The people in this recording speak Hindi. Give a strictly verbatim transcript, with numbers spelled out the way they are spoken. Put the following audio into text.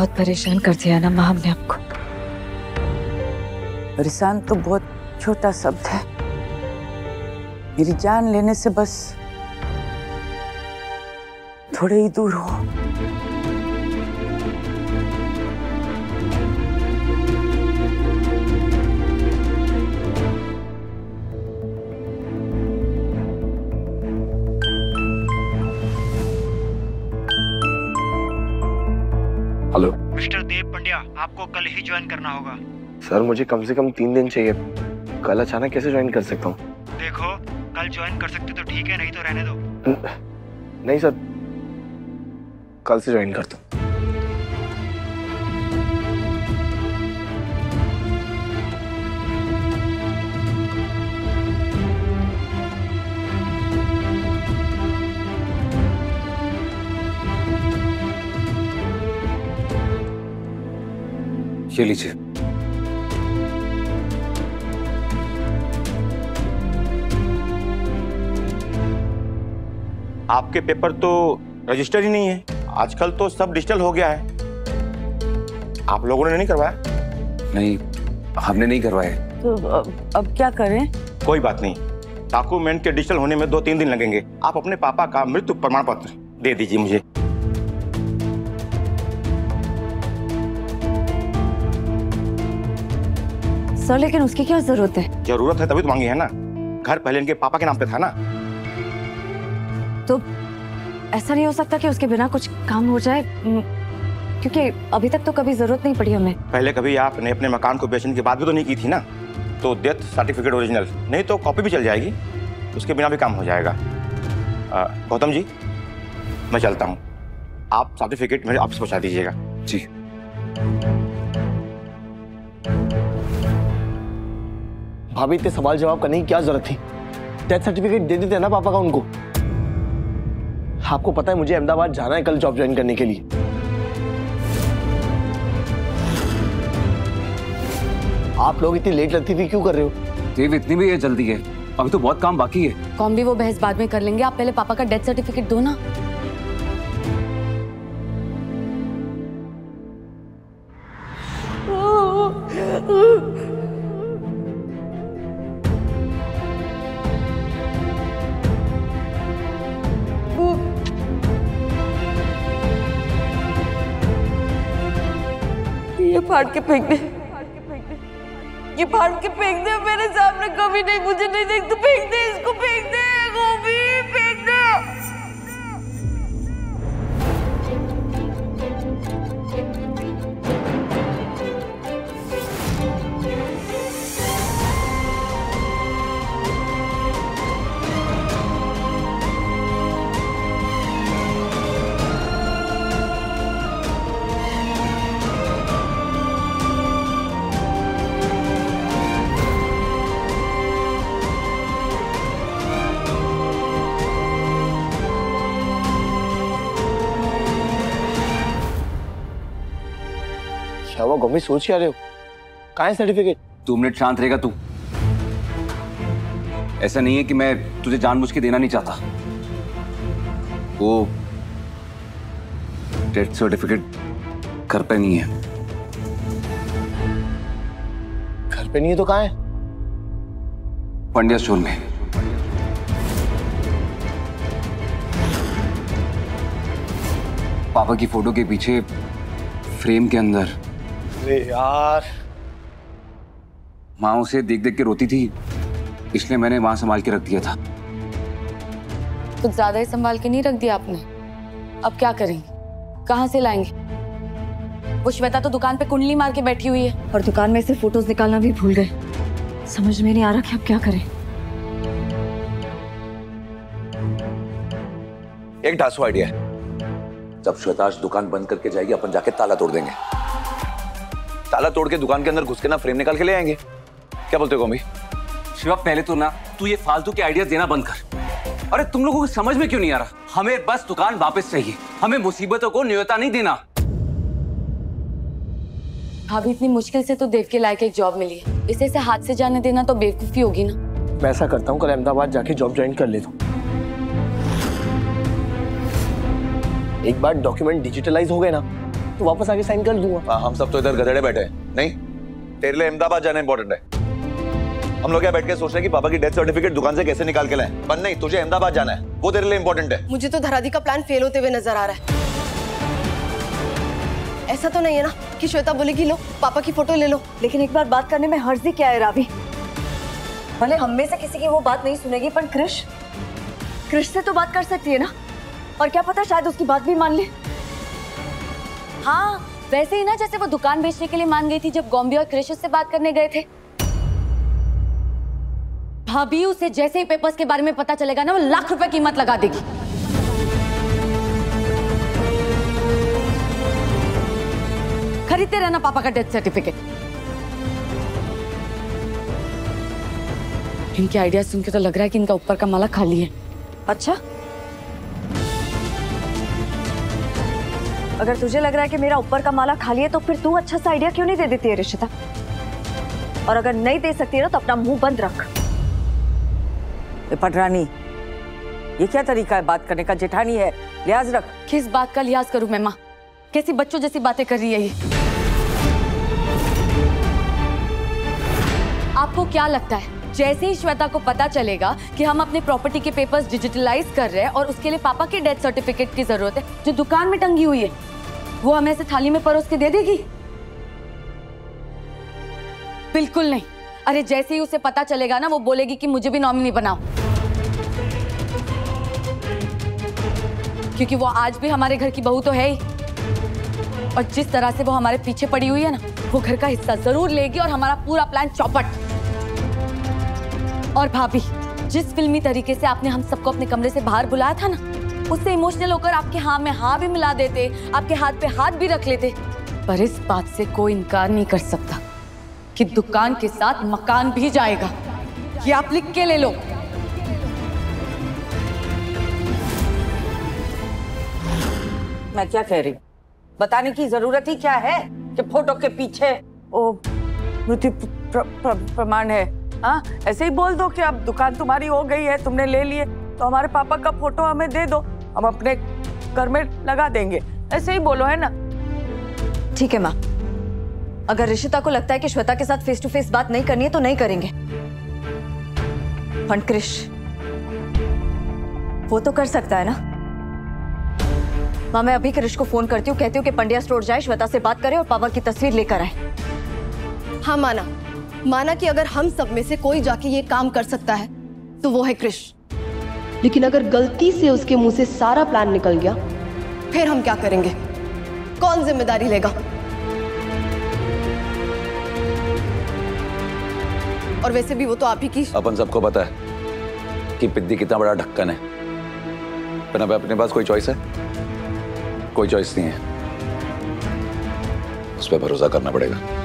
बहुत परेशान कर दिया ना माँ हमने आपको। परेशान तो बहुत छोटा शब्द है। मेरी जान लेने से बस थोड़े ही दूर हो। हेलो मिस्टर देव पंड्या, आपको कल ही ज्वाइन करना होगा। सर, मुझे कम से कम तीन दिन चाहिए। कल अचानक कैसे ज्वाइन कर सकता हूँ? देखो, कल ज्वाइन कर सकते तो ठीक है, नहीं तो रहने दो। नहीं सर, कल से ज्वाइन करता हूँ। ये लीजिए। आपके पेपर तो रजिस्टर ही नहीं है। आजकल तो सब डिजिटल हो गया है। आप लोगों ने नहीं करवाया? नहीं, हमने नहीं करवाए। तो अब, अब क्या करें? कोई बात नहीं, डॉक्यूमेंट के डिजिटल होने में दो तीन दिन लगेंगे। आप अपने पापा का मृत्यु प्रमाण पत्र दे दीजिए मुझे। सर लेकिन उसकी क्या जरूरत है? जरूरत है तभी तो मांगी है ना। घर पहले इनके पापा के नाम पे था ना। तो ऐसा नहीं हो सकता कि उसके बिना कुछ काम हो जाए? क्योंकि अभी तक तो कभी जरूरत नहीं पड़ी हमें। पहले कभी आपने अपने मकान को बेचने के बाद भी तो नहीं की थी ना। तो डेथ सर्टिफिकेट ओरिजिनल, नहीं तो कॉपी भी चल जाएगी, उसके बिना भी काम हो जाएगा। गौतम जी, मैं चलता हूँ। आप सर्टिफिकेट मेरे ऑफिस पहुँचा दीजिएगा। जी। भाभी, इतने सवाल जवाब करने की क्या जरूरत थी? डेथ सर्टिफिकेट दे देते ना पापा का उनको। आपको पता है मुझे अहमदाबाद जाना है कल जॉब ज्वाइन करने के लिए। आप लोग इतनी लेट लतीफी क्यों कर रहे हो? देव, इतनी भी ये जल्दी है? अभी तो बहुत काम बाकी है। कौन भी वो बहस बाद में कर लेंगे, आप पहले पापा का डेथ सर्टिफिकेट दो ना। ये फाड़ के फेंक दे, ये फाड़ के फेंक दे। मेरे सामने कभी नहीं, मुझे नहीं देख, तू फेंक दे इसको, फेंक दे गोभी, फेंक दे। क्या हुआ गोमी, सोच क्या रहे हो? कहाँ है सर्टिफिकेट? दो मिनट शांत रहेगा तू? ऐसा नहीं है कि मैं तुझे जानबूझ के देना नहीं चाहता। वो डेथ सर्टिफिकेट घर पे नहीं है। घर पे नहीं है तो कहाँ है? पंड्या स्टोर में। पापा की फोटो के पीछे फ्रेम के अंदर। अरे यार, माँ उसे देख देख के रोती थी, इसलिए मैंने वहां संभाल के रख दिया था। कुछ ज्यादा ही संभाल के नहीं रख दिया आपने। अब क्या करेंगे, कहाँ से लाएंगे? वो श्वेता तो दुकान पे कुंडली मार के बैठी हुई है और दुकान में से फोटोज निकालना भी भूल गए। समझ में नहीं आ रहा कि अब क्या करें। एक ढासू आइडिया है। जब श्वेता दुकान बंद करके जाएगी, अपन जाके ताला तोड़ देंगे। ताला तोड़ के दुकान के अंदर घुस के ना फ्रेम निकाल के ले आएंगे। क्या बोलते हो गोमी? शिवा, पहले तो ना तू ये फालतू के आइडियाज देना बंद कर। अरे तुम लोगों को समझ में क्यों नहीं आ रहा? हमें बस दुकान वापस चाहिए। हमें मुसीबतों को न्योता नहीं देना। भाभी, इतनी मुश्किल से तो देव के लायक एक जॉब मिली है, इसे से हाथ से जाने देना तो बेवकूफी होगी ना। मैं ऐसा करता हूँ, कल अहमदाबाद जाके जॉब ज्वाइन कर लेता हूँ। एक बार डॉक्यूमेंट डिजिटलाइज हो गए ना, तो वापस आके साइन कर दूंगा। हाँ, हम सब तो इधर गधेड़े बैठे हैं। नहीं, तेरे लिए अहमदाबाद जाना इंपॉर्टेंट है। हम लोग यहाँ बैठ के सोच रहे हैं कि पापा की डेथ सर्टिफिकेट दुकान से कैसे निकाल के लाएं, पर नहीं, तुझे अहमदाबाद जाना है, वो तेरे लिए इंपॉर्टेंट है। मुझे तो धरादी का प्लान फेल होते हुए नजर आ रहा है। ऐसा तो नहीं है ना कि श्वेता बोलेगी लो पापा की फोटो ले लो। लेकिन एक बार बात करने में हर्जी क्या है रावी? भले हम में से किसी की वो बात नहीं सुनेगी, पर कृष कृष से तो बात कर सकती है ना। और क्या पता शायद उसकी बात भी मान ले। हाँ, वैसे ही ना जैसे वो दुकान बेचने के लिए मान गई थी जब गॉम्बी और कृष से बात करने गए थे। भाभी उसे जैसे ही पेपर्स के बारे में पता चलेगा ना, वो लाख रुपए कीमत लगा देगी। खरीदते रहना पापा का डेथ सर्टिफिकेट। इनके आइडिया सुन के तो लग रहा है कि इनका ऊपर का माला खाली है। अच्छा, अगर तुझे लग रहा है कि मेरा ऊपर का माला खाली है तो फिर तू अच्छा सा आइडिया क्यों नहीं दे देती है रिशिता? और अगर नहीं दे सकती है ना तो अपना मुंह बंद रख। पटरानी, ये क्या तरीका है बात करने का? जेठानी है, लिहाज रख। किस बात का लिहाज करूं मैं माँ? कैसी बच्चों जैसी बातें कर रही है ये। आपको क्या लगता है जैसे ही श्वेता को पता चलेगा कि हम अपने प्रॉपर्टी के पेपर्स डिजिटलाइज कर रहे हैं और उसके लिए पापा के डेथ सर्टिफिकेट की जरूरत है जो दुकान में टंगी हुई है, वो हमें ऐसे थाली में परोस के दे देगी? बिल्कुल नहीं। अरे जैसे ही उसे पता चलेगा ना, वो बोलेगी कि मुझे भी नॉमिनी बनाओ, क्योंकि वो आज भी हमारे घर की बहू तो है ही। और जिस तरह से वो हमारे पीछे पड़ी हुई है ना, वो घर का हिस्सा जरूर लेगी और हमारा पूरा प्लान चौपट। और भाभी, जिस फिल्मी तरीके से आपने हम सबको अपने कमरे से बाहर बुलाया था ना, उससे इमोशनल होकर आपके हाँ में हाँ भी मिला देते, आपके हाथ पे हाथ भी रख लेते। पर इस बात से कोई इनकार नहीं कर सकता कि दुकान के साथ मकान भी जाएगा। ये आप लिख के ले लो। मैं क्या कह रही, बताने की जरूरत ही क्या है कि फोटो के पीछे ओ मृत्यु प्र, प्र, प्रमाण है। हाँ, ऐसे ही बोल दो कि अब दुकान तुम्हारी हो गई है, तुमने ले लिए, तो हमारे पापा का फोटो हमें दे दो, हम अपने घर में लगा देंगे। ऐसे ही बोलो, है ना? ठीक है माँ, अगर रिशिता को लगता है कि श्वेता के साथ फेस टू फेस बात नहीं करनी है तो नहीं करेंगे। पर कृष वो तो कर सकता है ना। माँ, मैं अभी कृष को फोन करती हूँ, कहती हूँ कि पंड्या स्टोर जाए, श्वेता से बात करे और पापा की तस्वीर लेकर आए। हाँ माना माना कि अगर हम सब में से कोई जाके ये काम कर सकता है तो वो है कृष। लेकिन अगर गलती से उसके मुंह से सारा प्लान निकल गया, फिर हम क्या करेंगे? कौन जिम्मेदारी लेगा? और वैसे भी वो तो आप ही की। अपन सबको पता है कि पिद्दी कितना बड़ा ढक्कन है, पर अब अपने पास कोई चॉइस है? कोई चॉइस नहीं है, उस पर भरोसा करना पड़ेगा।